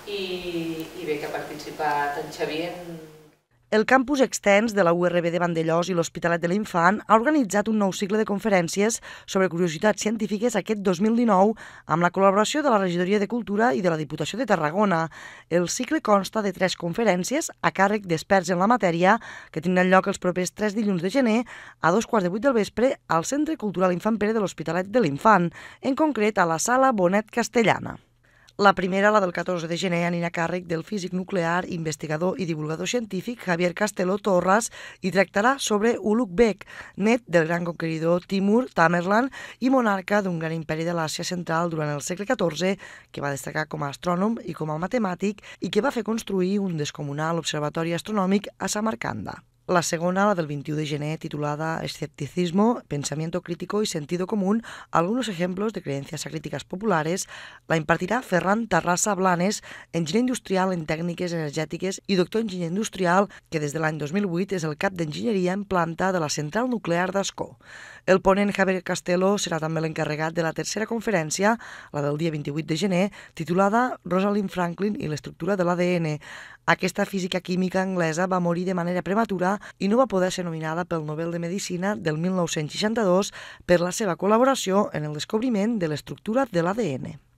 i bé, que ha participat en Xavier. El campus extens de la URB de Vandellòs i l'Hospitalet de l'Infant ha organitzat un nou cicle de conferències sobre curiositats científiques aquest 2019 amb la col·laboració de la Regidoria de Cultura i de la Diputació de Tarragona. El cicle consta de 3 conferències a càrrec d'experts en la matèria que tindran lloc els propers 3 dilluns de gener a 2:15 del vespre al Centre Cultural Infant Pere de l'Hospitalet de l'Infant, en concret a la Sala Bonet Castellana. La primera, la del 14 de gener, anirà a càrrec del físic nuclear, investigador i divulgador científic Javier Casteló Torras i tractarà sobre Ulugh Beg, net del gran conqueridor Timur Tamerlan i monarca d'un gran imperi de l'Àsia Central durant el segle XIV, que va destacar com a astrònom i com a matemàtic i que va fer construir un descomunal observatori astronòmic a Samarcanda. La segona, la del 21 de gener, titulada Escepticismo, Pensamiento Crítico y Sentido Común, algunos ejemplos de creencias críticas populares, la impartirà Ferran Tarrasa Blanes, enginyer industrial en tècniques energètiques i doctor enginyer industrial que des de l'any 2008 és el cap d'enginyeria en planta de la central nuclear d'Ascó. El ponent Javier Casteló serà també l'encarregat de la tercera conferència, la del dia 28 de gener, titulada Rosalind Franklin i l'estructura de l'ADN. Aquesta física química anglesa va morir de manera prematura i no va poder ser nominada pel Nobel de Medicina del 1962 per la seva col·laboració en el descobriment de l'estructura de l'ADN.